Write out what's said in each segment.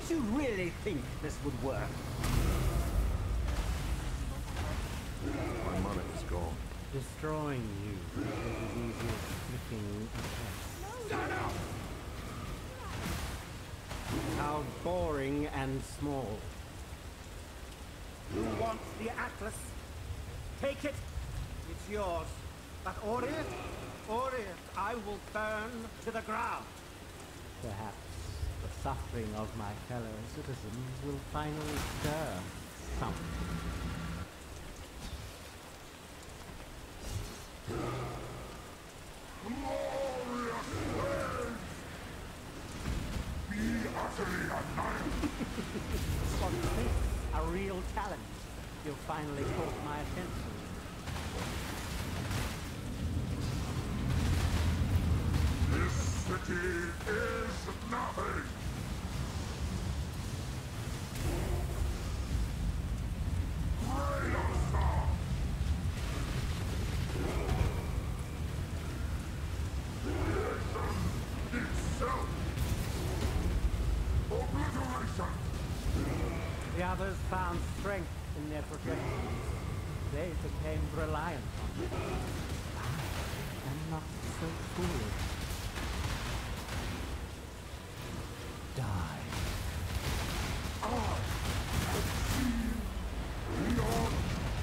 Did you really think this would work? My money is gone. Destroying you is as easy as flicking a test. Stand up! How boring and small. You want the Atlas? Take it. It's yours. But Orion, I will burn to the ground. Perhaps the suffering of my fellow citizens will finally stir something. Glorious waves! Be utterly annihilated! On this, a real talent. You finally caught my attention. This city is nothing! Railstar! Creation itself! Obliteration! The others found strength in their projections. They became reliant on it. I am not so foolish. Die. I have seen beyond.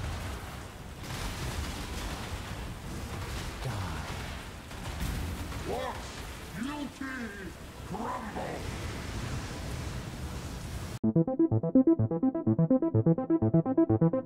Die. Watch beauty crumble!